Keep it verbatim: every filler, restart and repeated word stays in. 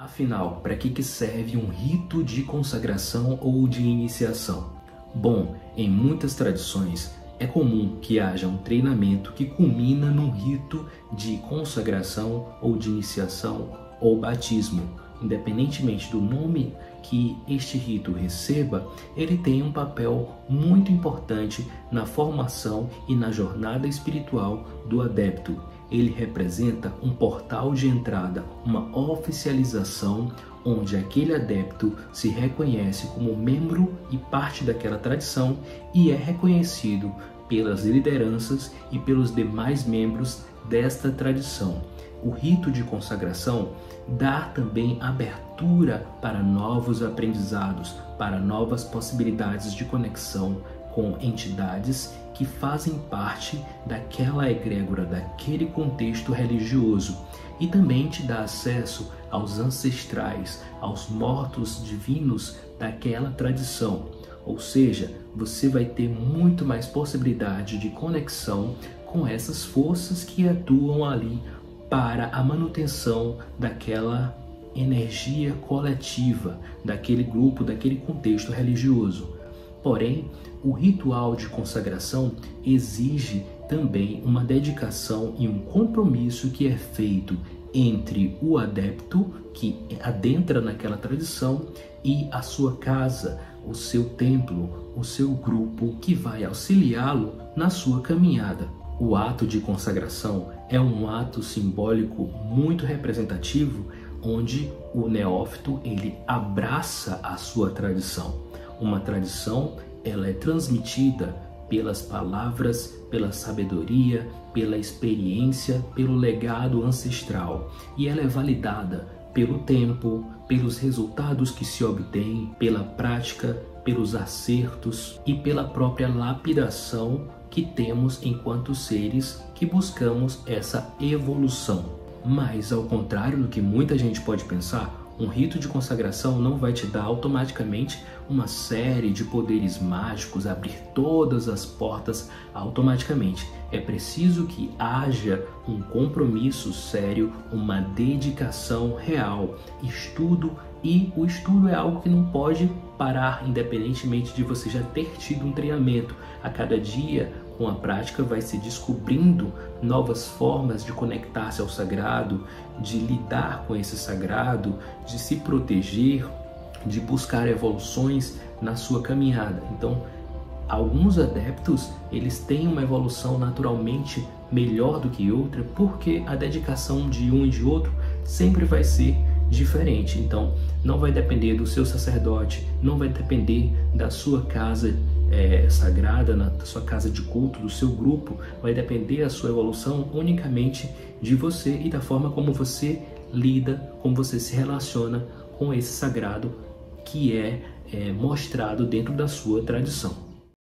Afinal, para que que serve um rito de consagração ou de iniciação? Bom, em muitas tradições é comum que haja um treinamento que culmina num rito de consagração ou de iniciação ou batismo. Independentemente do nome que este rito receba, ele tem um papel muito importante na formação e na jornada espiritual do adepto. Ele representa um portal de entrada, uma oficialização onde aquele adepto se reconhece como membro e parte daquela tradição e é reconhecido pelas lideranças e pelos demais membros desta tradição. O rito de consagração dá também abertura para novos aprendizados, para novas possibilidades de conexão com entidades que fazem parte daquela egrégora, daquele contexto religioso, e também te dá acesso aos ancestrais, aos mortos divinos daquela tradição. Ou seja, você vai ter muito mais possibilidade de conexão com essas forças que atuam ali para a manutenção daquela energia coletiva, daquele grupo, daquele contexto religioso. Porém, o ritual de consagração exige também uma dedicação e um compromisso que é feito entre o adepto que adentra naquela tradição e a sua casa, o seu templo, o seu grupo que vai auxiliá-lo na sua caminhada. O ato de consagração é um ato simbólico muito representativo, onde o neófito ele abraça a sua tradição. Uma tradição, ela é transmitida pelas palavras, pela sabedoria, pela experiência, pelo legado ancestral, e ela é validada pelo tempo, pelos resultados que se obtêm, pela prática, pelos acertos e pela própria lapidação que temos enquanto seres que buscamos essa evolução. Mas, ao contrário do que muita gente pode pensar, um rito de consagração não vai te dar automaticamente uma série de poderes mágicos, abrir todas as portas automaticamente. É preciso que haja um compromisso sério, uma dedicação real, estudo, e o estudo é algo que não pode parar, independentemente de você já ter tido um treinamento. A cada dia, com a prática, vai se descobrindo novas formas de conectar-se ao sagrado, de lidar com esse sagrado, de se proteger, de buscar evoluções na sua caminhada. Então, alguns adeptos, eles têm uma evolução naturalmente melhor do que outra, porque a dedicação de um e de outro sempre vai ser diferente. Então, não vai depender do seu sacerdote, não vai depender da sua casa é, sagrada, na sua casa de culto, do seu grupo, vai depender a sua evolução unicamente de você e da forma como você lida, como você se relaciona com esse sagrado que é, é mostrado dentro da sua tradição.